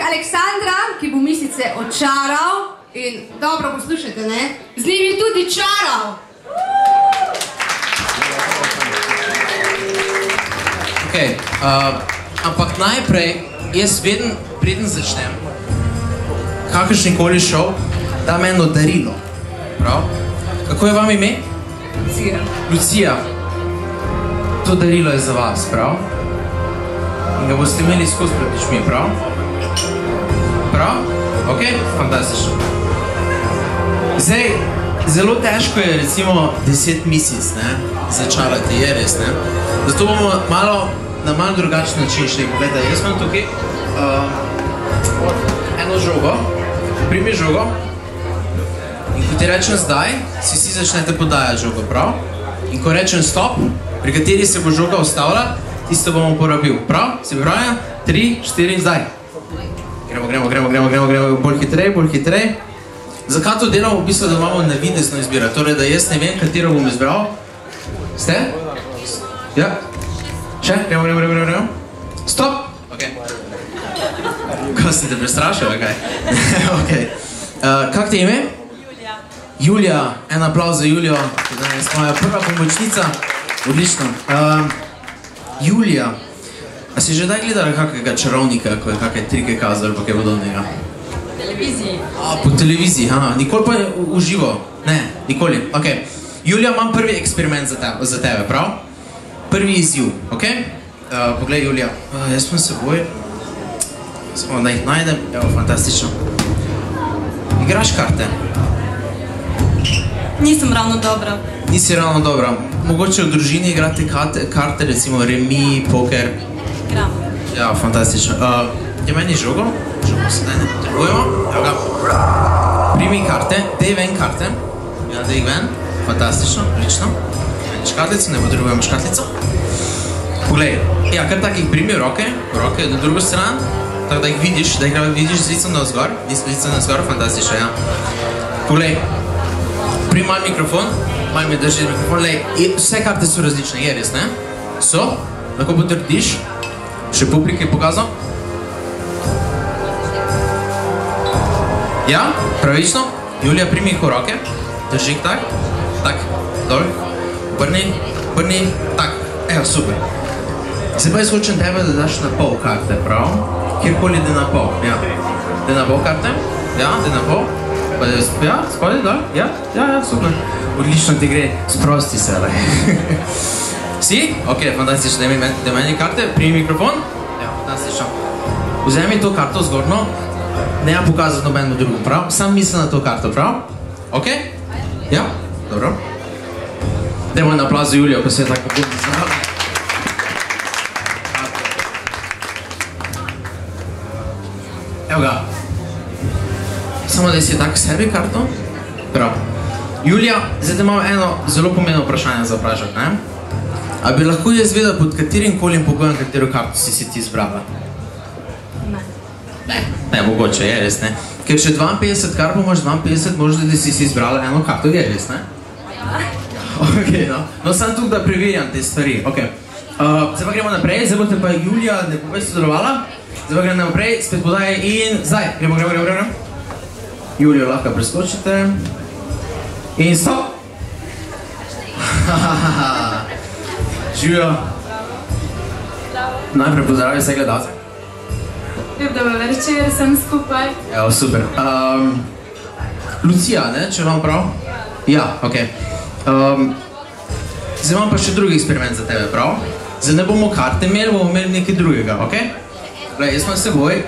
Aleksandra, ki bo mislice očaral in dobro poslušajte, ne? Z njim je tudi čaral. Ok, ampak najprej, jaz vedno, preden začnem, kakršnikoli šov, dam eno darilo, prav? Kako je vam ime? Lucija. Lucija. To darilo je za vas, prav? In ga boste imeli skozi pred očmi, prav? Prav? Ok, fantastično. Zdaj, zelo težko je recimo 10 misic, ne, začarati, je res, ne. Zato bomo na malo drugačen način šli. Gledaj, jaz imam tukaj eno žogo, primi žogo in ko ti rečem zdaj, si vsi začnete podajati žogo, prav? In ko rečem stop, pri kateri se bo žoga ustavila, tisto bomo uporabil, prav? Se pripravlja? 3, 4, zdaj. Gremo, bolj hitrej. Zakaj to delamo? V bistvu, da imamo navidezno izbiro, torej, da jaz ne vem, katero bom izbral. Ste? Ja? Še? Gremo. Stop! Ok. Ko ste te prestrašali, kaj? Ok. Kak te ime? Julija. Julija, en aplauz za Julijo, danes moja prva pomočnica. Odlično. Julija, a si že daj gledala kakega čarovnika, ko je kakaj trike kazal, pa kaj podobnega? Po televiziji. Po televiziji, nikoli pa v živo? Ne, nikoli, ok. Julija, imam prvi eksperiment za tebe, prav? Prvi izziv, ok? Poglej, Julija, jaz sem seboj, samo da jih najdem, evo, fantastično. Igraš karte? Nisem ravno dobra. Nisi ravno dobra. Mogoče v družini igrate karte, recimo remi, poker? Igram. Ja, fantastično. Je meni žogo? Žogo se ne potrebujemo. Evo ga. Primi karte, dej ven karte. Ja, dej jih ven. Fantastično, odlično. Škatlico, ne potrebujemo škatlico. Poglej, ja, kar tak jih primi v roke na drugo stran, tako da jih vidiš, da jih vidiš z licem navzgor. Z licem navzgor, fantastično, ja. Poglej, primi mal mikrofon, mal mi drži mikrofon, lej, vse karte so različne, je res, ne? So, lahko potrdiš, še publike je pokazal. Ja, pravično, Julija, primi jih v roke, drži jih tak, dol, obrni, tak, evo, super. Zdaj pa jaz hočem tebe, da daš na pol karte, prav? Kjerkoli da na pol, ja. Da na pol karte, ja, da na pol. Ja, spodaj, dol, ja, super. Odlično ti gre, sprosti se, ali. Si? Ok, fantastično, da meni karte, primi mikrofon. Ja, fantastično. Vzemi to karto zgornjo, ne ja pokazati nobeno drugo, prav? Sam misli na to karto, prav? Ok? Ja, dobro. Dajmo en aplauz za Julijo, ko se je tako budno znala. Evo ga. Samo da si tak sebi karto. Prav. Julija, zdaj imamo eno zelo pomembno vprašanje za vprašati, ne? A bi lahko jaz vedel pod katerim kolim pogojem, katero karto si ti izbrala? Ne, mogoče, je res, ne? Ker če 52 kart imaš 52, možda da si izbrala eno karto, je res, ne? Ok, no. No, sem tukaj, da preverjam te stvari, ok. Zdaj pa gremo naprej, zdaj boste pa Julija ne bo več sodelovala. Zdaj pa gremo naprej, spet podaj in zdaj. Gremo. Julijo lahko preskočite. In stop! Živijo. Najprej pozdravi vse gledalce. Lep dober večer, sem skupaj. Evo, super. Lucija, ne, če vam prav? Ja, ok. Zdaj imam pa še drugi eksperiment za tebe, prav? Zdaj ne bomo karte imeli, bomo imeli nekaj drugega, ok? Glej, jaz imam s seboj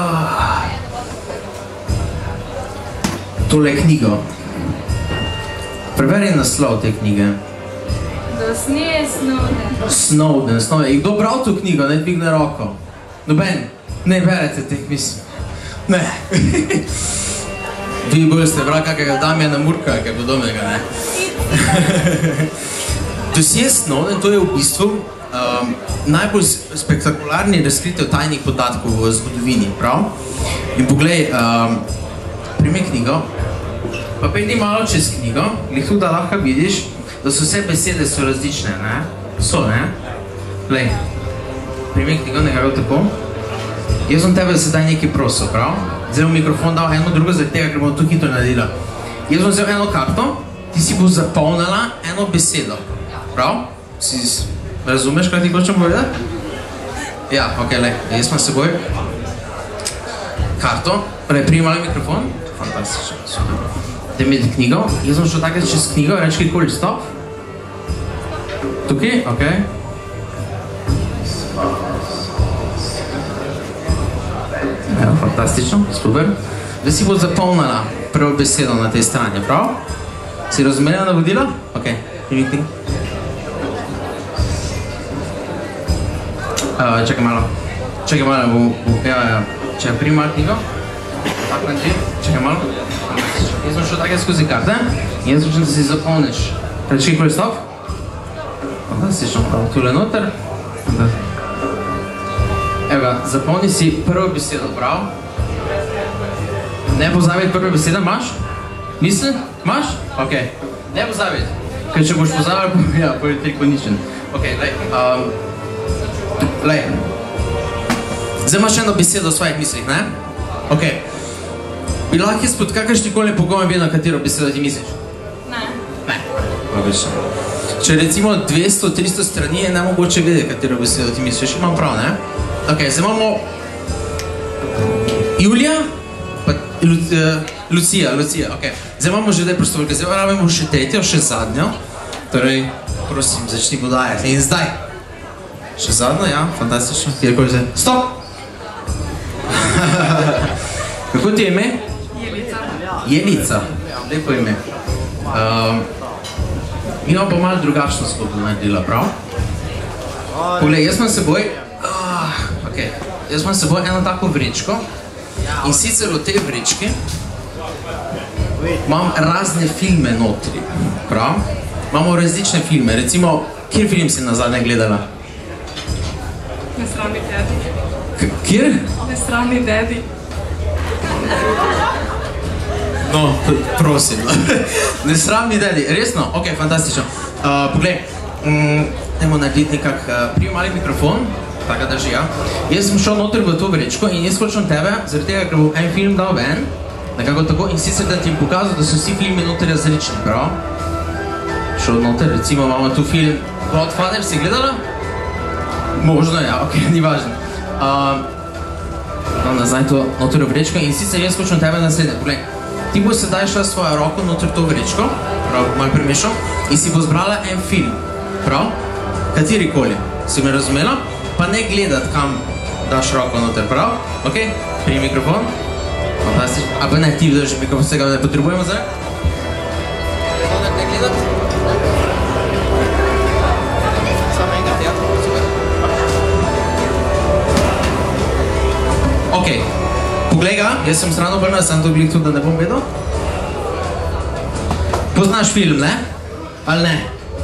tole knjigo. Preberi naslov te knjige. Dosnije Snowden. Je kdo bral to knjigo? Ne dvigne roko. Noben? Ne berete teh mislim. Ne. Vi bolj ste bral kakega Damjana Murka, kaj podobnega, ne? Dosje Snowden, to je v bistvu najbolj spektakularni razkritev tajnih podatkov v zgodovini, prav? In poglej, primi knjigo, pa pejdi malo čez knjigo, glih tudi da lahko vidiš, da so vse besede so različne, ne? So, ne? Glej, primi knjigo nekako tako. Jaz sem tebe sedaj nekaj prosil, prav? Zdaj bom mikrofon dal eno drugo, zaradi tega, ker bom to hitro naredila. Jaz bom vzel eno karto, ti si bo zapolnila eno besedo, prav? Si razumeš, kaj ti hočem povedati? Ja, ok, lej, jaz imam s seboj karto, primi mali mikrofon, fantastično, super. Da imeti knjigo, jaz bom šel takrat čez knjigo, reči kakoli stop. Tukaj, ok. Evo, fantastično, super. Zdaj si bo zapolnila prvo besedo na tej strani, prav? Si razumela navodila? Ok, primi knjigo. Čakaj malo, ja, če primi malo knjigo. Tako Andrej, čakaj malo. Jaz sem šel takaj skozi karte in jaz začnem, da si zapolniš. Reči kakoli stop. Fantastično, prav, tule noter. Evo ga, zapolni si prvo besedo, prav? Ne pozabiti prve besede, imaš? Misli? Imaš? Ok. Ne pozabiti. Ker če boš pozabiti, ja, bo je toliko ničen. Ok, lej. Zdaj imaš eno besedo v svojih mislih, ne? Ok. Bi lahko izpod kakršnikoli pogoj vedel, na katero besedo ti misliš? Ne. Ne. Logično. Če recimo 200-300 strani je nemogoče vedeti, katero besedo ti misliš, imam prav, ne? Ok, zdaj imamo Julija, pa Lucija, ok. Zdaj imamo že daj prostovoljke, zdaj rabimo še tretjo, še zadnjo. Torej, prosim, začni podajati. In zdaj. Še zadnjo, ja, fantastično. Kjerkoli zdaj. Stop! Kako ti je ime? Jelica. Lepo ime. Mi imamo pa malo drugačno zgodbo naredila, prav? Poglej, jaz imam s seboj jaz imam s seboj eno tako vrečko in sicer v tej vrečki imam razne filme notri, prav? Imamo različne filme, recimo, kjer film si nazadnje gledala? Nesramni dedi. Kjer? Nesramni dedi. No, prosim. Nesramni dedi, resno? Ok, fantastično. Poglej, dajmo narediti nekak, primi mali mikrofon, tako drži, ja. Jaz sem šel noter v to vrečko in jaz hočem tebe, zaradi tega, ker bo en film dal ven, nekako tako, in sicer da ti jim pokazal, da so vsi filmi noter različni, prav? Šel noter, recimo imamo tu film Godfather, si gledala? Možno, ja, ok, ni važno. Dam nazaj to noter v vrečko in sicer jaz hočem tebe naslednje, poglej. Ti bo sedaj šla svojo roko noter to vrečko, prav, malo premešal, in si bo zbrala en film, prav? Katerikoli, si me razumela? Pa ne gledati, kam daš roko noter, prav? Ok, primi mikrofon. Fantastično. A pa ne, ti drži mikrofon, vsega ne potrebujemo zdaj? Ne gledati? Samo enkrat, ja, super. Ok, poglej ga, jaz sem strano obrnila, sem to glik tudi, da ne bom vedel. Poznaš film, ne? Ali ne?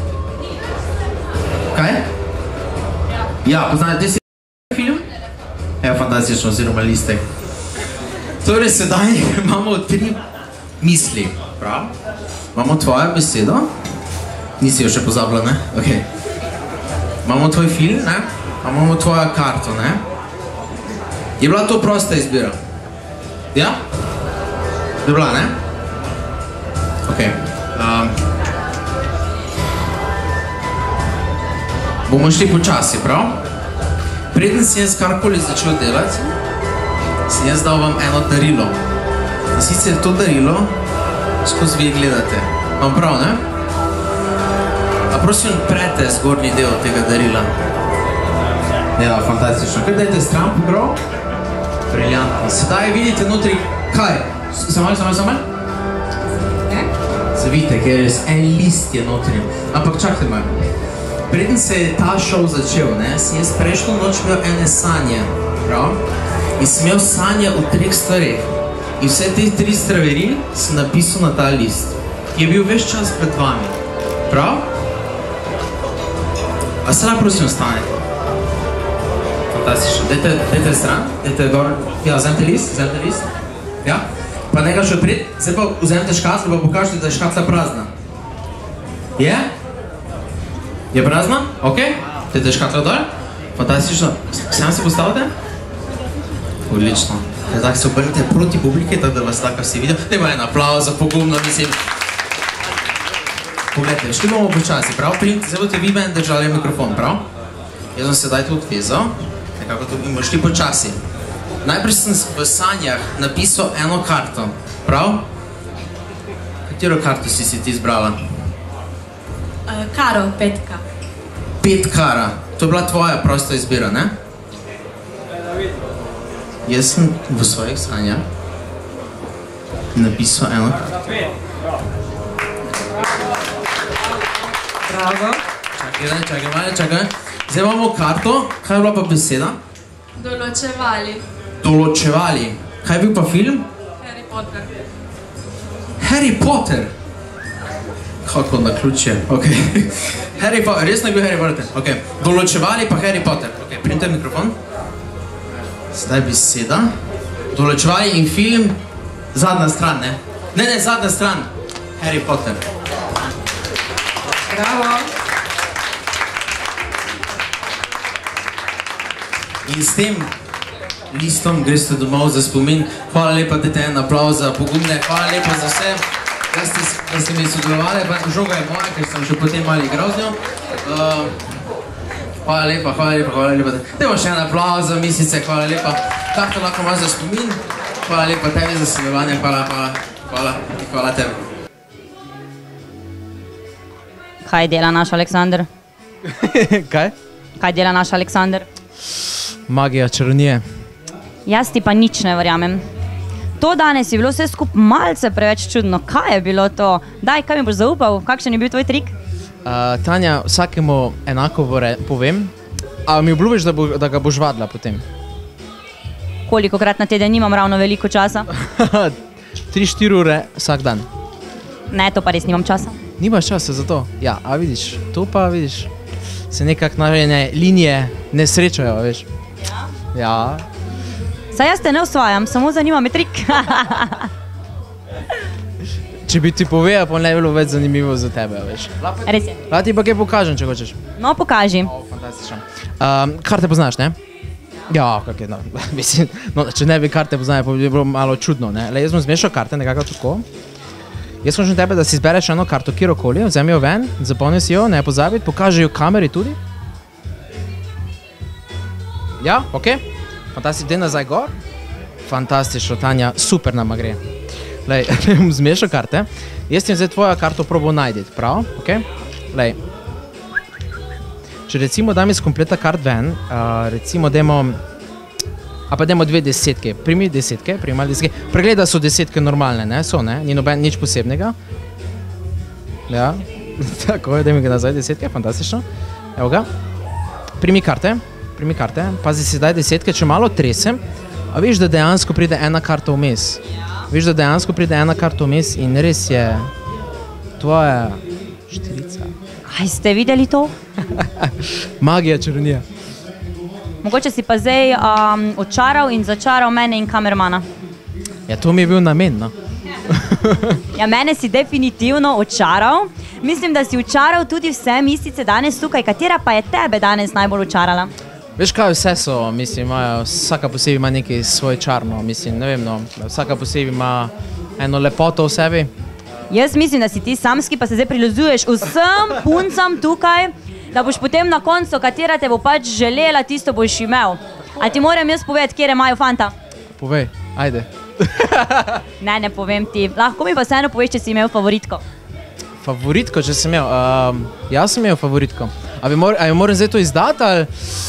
Kaj? Ja, poznaš, gdje si film? Evo, fantastično, oziroma listek. Torej, sedaj imamo 3 misli, prav? Imamo tvojo besedo, nisi jo še pozabila, ne? Ok. Imamo tvoj film, ne? Imamo tvojo karto, ne? Je bila to prosta izbira? Ja? Je bila, ne? Ok. Bomo šli počasi, prav? Preden si jaz karkoli začel delati, sem jaz dal vam eno darilo. In sicer to darilo skozi vi gledate. Vam prav, ne? A prosim, prete zgornji del tega darila. Ja, fantastično. Kaj dajte stran, prav? Briljantno. Sedaj vidite notri, kaj? Samo malo? Ne? Zavite, ker je en list je notri. Ampak čakajte malo. Preden se je ta šov začel, ne, sem jaz prejšnjo noč imel ene sanje, prav? In sem imel sanje o 3 stvareh. In vse te 3 stvari sem napisal na ta list, ki je bil ves čas pred vami. Prav? A sedaj prosim ostanete. Fantastično. Dajte stran, dajte gor. Ja, vzemite list. Ja. Pa nekaj še pred, zdaj pa vzemite škatlo, pa pokažite, da je škatla prazna. Je? Je prazna? Ok. Dajte škatlo dol. Fantastično. Sam si postavite. Odlično. Zdaj se obrnite proti publiki, tako da vas tako vsi vidijo. Dajmo en aplavz za pogumno, mislim. Poglejte, šli bomo počasi, prav? Zdaj boste vi meni držali mikrofon, prav? Jaz sem sedaj tu odvezal, nekako tu bomo šli počasi. Najprej sem v sanjah napisal eno karto, prav? Katero karto si ti izbrala? Karo, petka. 5 kara. To je bila tvoja prosta izbira, ne? Jaz sem v svojih sanjah napisal eno karto. Bravo. Čakaj. Zdaj imamo karto. Kaj je bila pa beseda? Določevali. Določevali. Kaj je bil pa film? Harry Potter. Harry Potter. Kako na ključje, okej. Harry Potter, resno je bil Harry Potter. Okej, določevali pa Harry Potter. Okej, primite mikrofon. Zdaj beseda. Določevali in film. Zadnja stran, ne? Ne, zadnja stran. Harry Potter. Bravo. In s tem listom greste domov za spomin. Hvala lepa, dajte en aplavz za pogumne. Hvala lepa za vse, da ste mi sodelovali. Žoga je moja, ker sem še potem malo igral z njo. Hvala lepa. Dajmo še en aplavz za Mislice, hvala lepa. Karto lahko imaš za spomin. Hvala lepa tebi za sodelovanje, hvala tebi. Kaj dela naš Aleksander? Kaj? Kaj dela naš Aleksander? Magija, čarovnije. Jaz ti pa nič ne verjamem. To danes je bilo vse skupaj malce preveč čudno. Kaj je bilo to? Daj, kaj mi boš zaupal? Kakšen je bil tvoj trik? Tanja, vsakemu enako povem, a mi obljubiš, da ga boš vadila potem? Kolikokrat na teden nimam ravno veliko časa? 3-4 ure vsak dan. Ne, to pa res nimam časa. Nimaš časa za to? Ja, a vidiš, to pa vidiš, se nekako naredne linije ne srečajo, veš. Ja. Saj jaz te ne osvajam, samo zanima me trik. Če bi ti povedal, pa ne bi bilo več zanimivo za tebe, veš. Res je. Lahko ti pa kaj pokažem, če hočeš. No, pokaži. Fantastično. Karte poznaš, ne? Ja, kak je, no, mislim, no, če ne bi karte poznali, pa bi bilo malo čudno, ne? Le, jaz bom zmešal karte nekako tako. Jaz hočem tebe, da si izbereš eno karto, kjerokoli, vzemi jo ven, zapomni si jo, ne pozabi, pokaži jo kameri tudi. Ja, okej. Fantastično, dej nazaj gor. Fantastično, Tanja, super nama gre. Lej, bom zmešal karte. Jaz ti zdaj tvojo karto probal najdeti, prav? Okej? Lej. Če recimo dam iz kompleta kart ven, recimo dajmo, a pa dajmo 2 desetke. Primi desetke, pregleda so desetke normalne, ne? So, ne? Ni noben nič posebnega. Ja, tako je, dajmo ga nazaj desetke, fantastično. Evo ga. Primi karte, pazi si daj desetke, če malo tresem, a veš, da dejansko pride ena karta vmes. Veš, da dejansko pride ena karta vmes in res je tvoja štirica. Kaj ste videli to? Magija, čarovnija. Mogoče si pa zdaj očaral in začaral mene in kamermana. Ja, to mi je bil namen, no. Ja, mene si definitivno očaral. Mislim, da si očaral tudi vse Mislice danes tukaj. Katera pa je tebe danes najbolj očarala? Veš kaj, vse so, mislim, imajo, vsaka posebej ima nekaj svoj čar, no, mislim, ne vem, no, vsaka posebej ima eno lepoto v sebi. Jaz mislim, da si ti samski, pa se zdaj prilizuješ vsem puncam tukaj, da boš potem na koncu, katera te bo pač želela, tisto boš imel. A ti moram jaz povedati, kjer imajo fanta? Povej, ajde. Ne povem ti. Lahko mi pa vseeno poveš, če si imel favoritko. Favoritko, če sem imel? Jaz sem imel favoritko. A jo moram zdaj to izdati, ali?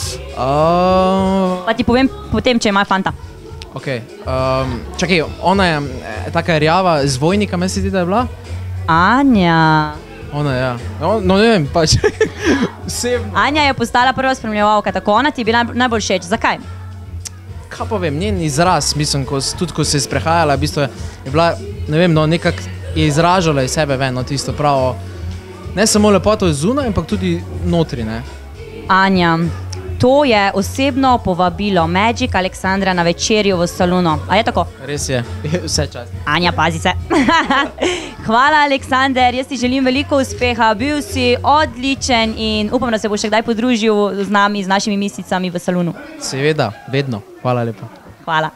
Pa ti povem potem, če ima fanta. Okej, čakaj, ona je taka rjava z Vojnika, meni se zdi, da je bila? Anja. Ona, ja. No, ne vem, pač. Anja je postala prva spremljevalka, tako ona ti je bila najbolj všeč. Zakaj? Kaj pa vem, njen izraz, mislim, tudi ko se je sprehajala, v bistvu je bila, ne vem, no, nekako je izražala iz sebe ven, no, tisto pravo, ne samo lepoto zunaj, ampak tudi notri, ne. Anja, to je osebno povabilo Magic Aleksandra na večerjo v salonu. A je tako? Res je, vse čas. Anja, pazi se. Hvala, Aleksander, jaz ti želim veliko uspeha, bil si odličen in upam, da se boš še kdaj podružil z nami, z našimi Mislicami v salonu. Seveda, vedno. Hvala lepa. Hvala.